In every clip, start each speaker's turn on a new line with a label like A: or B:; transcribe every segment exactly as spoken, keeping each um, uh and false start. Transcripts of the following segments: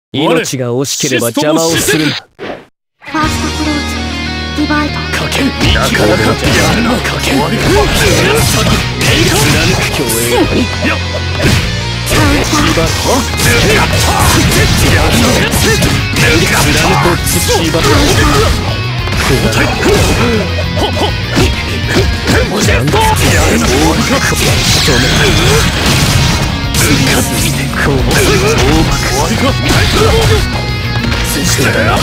A: 命が惜しければ邪魔をするな。
B: ファーストクローズディバイド。
A: かけるなかなかやるな。かける貫く共栄よっ
B: カウンター。
A: 縛るやったやるな貫く縛る交代ほっほっやるな止め追加こう終わりかそしてやっ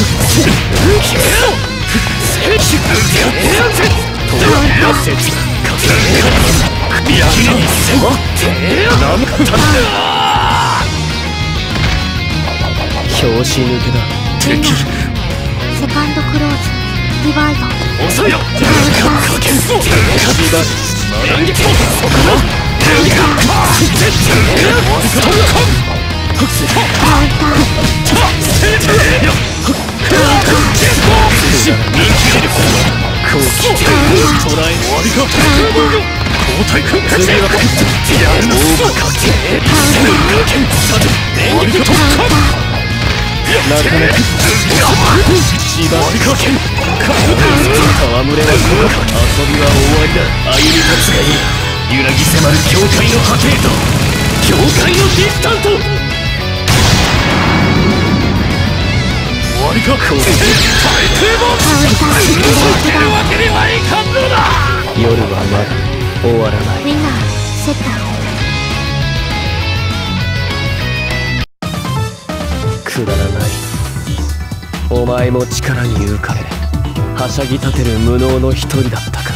A: 拍子抜けだ。敵
B: セカンドクローズディバイド。
A: 遅いよ。かける縛る乱撃もそこだ。カウンター。揺らぎ迫る境界の波形と境界のディスタント。終わりか。耐えても続けるわけにはいかんのだ。夜はまだ終わらない。
B: ウィナーセッター。
A: くだらない。お前も力に浮かれはしゃぎ立てる無能の一人だったか。